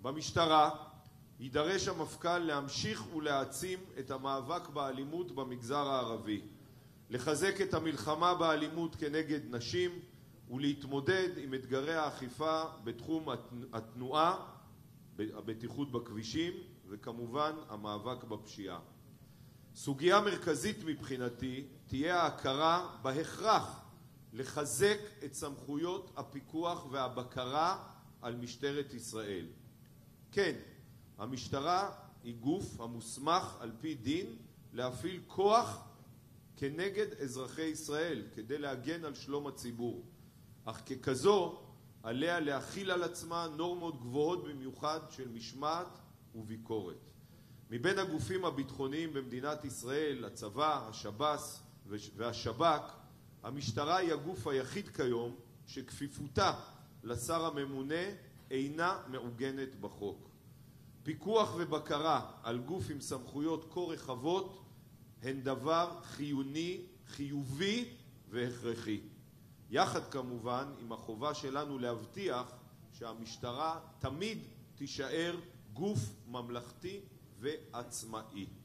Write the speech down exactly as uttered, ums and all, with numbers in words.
במשטרה יידרש המפכ"ל להמשיך ולהעצים את המאבק באלימות במגזר הערבי, לחזק את המלחמה באלימות כנגד נשים ולהתמודד עם אתגרי האכיפה בתחום התנועה, הבטיחות בכבישים וכמובן המאבק בפשיעה. סוגיה מרכזית מבחינתי תהיה ההכרה בהכרח לחזק את סמכויות הפיקוח והבקרה על משטרת ישראל. כן, המשטרה היא גוף המוסמך על פי דין להפעיל כוח כנגד אזרחי ישראל כדי להגן על שלום הציבור, אך ככזו עליה להכיל על עצמה נורמות גבוהות במיוחד של משמעת וביקורת. מבין הגופים הביטחוניים במדינת ישראל, הצבא, השב"ס והשב"כ, המשטרה היא הגוף היחיד כיום שכפיפותה לשר הממונה אינה מעוגנת בחוק. פיקוח ובקרה על גוף עם סמכויות כה רחבות הן דבר חיוני, חיובי והכרחי. יחד כמובן עם החובה שלנו להבטיח שהמשטרה תמיד תישאר גוף ממלכתי ועצמאי.